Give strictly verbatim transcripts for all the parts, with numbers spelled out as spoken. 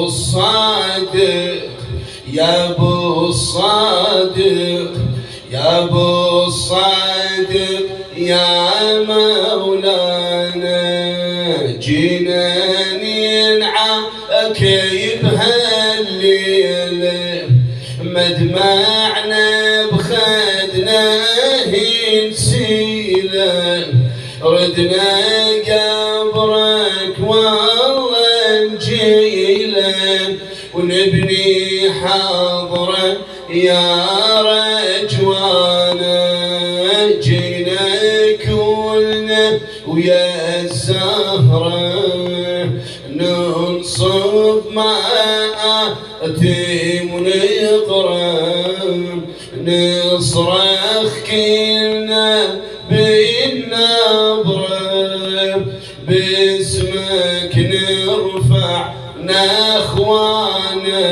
الصادق يا ابو الصادق يا ابو الصادق يا مولانا جينا ننعاك بهالليله مدمعنا بخدنا نسيله ردنا قبرك والله نجيله ونبني حضره يا رجوانا جينا كلنا ويا الزهره ننصب مآتم ونقرا نصرخ كلنا بالنبره باسمك نرفع نخوانا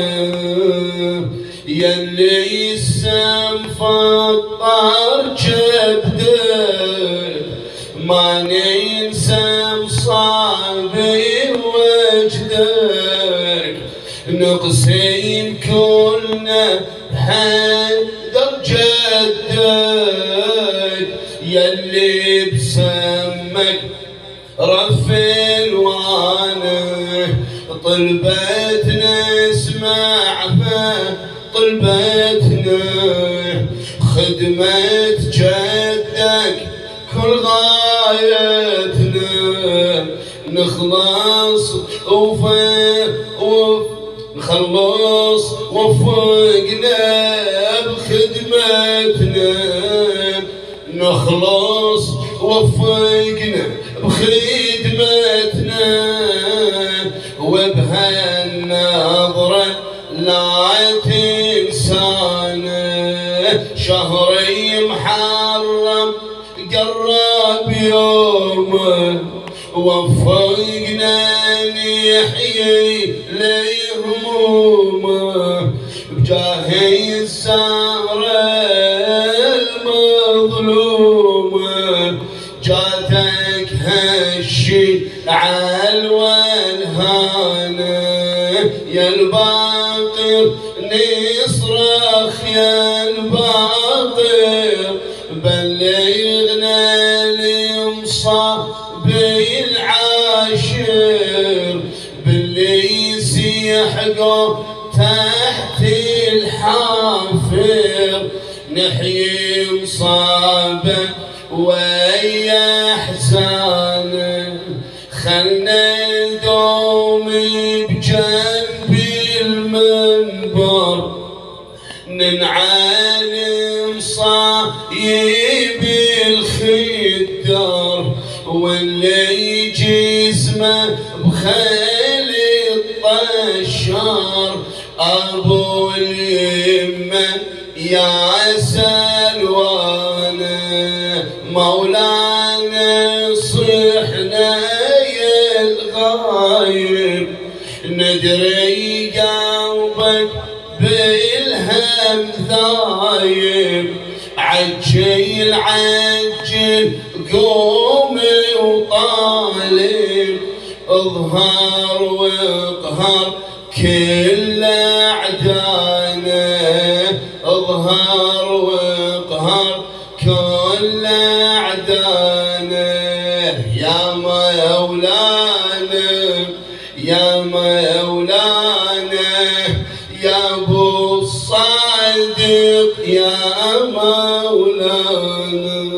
يلي السم فطر جبدك ما ننسى مصابي وجدك نقسم كلنا بحدر جدك يلي بسمك رفل وانا طلبتنا اسمعها طلبتنا خدمة جدك كل غايتنا نخلص وفوق نخلص وفقنا بخدمتنا نخلص وفقنا بخدمتنا وبهالنظرة لا تنسانا شهري محرم قرب يومه وفقنا نحيي لهمومه بجاه السهرة المظلومة جاتك هالشي عالوالهانة يا الباقر نصرخ يا الباقر بلغنا لمصابي العاشر باللي يسيحقوا تحت الحافر نحيي مصابه ويا احزانه خلنا ندوم بجنب المنبر ننعلم صايب الخدر واللي جسمه بخيل الطشار ابو اليمه يا سلوانا مولانا صحنا يا الغايب ندري قلبك بالهم ذايب عجل عجل قوم وطالب اظهر واقهر كل اعدانا اظهر واقهر كل اعدانا يا مولانا يا مولانا يا ابو الصادق يا مولانا